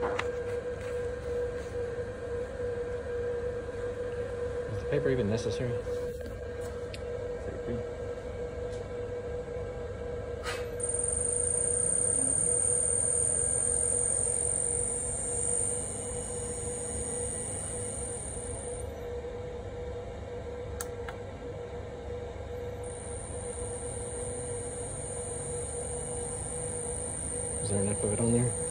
Is the paper even necessary? Is there enough of it on there?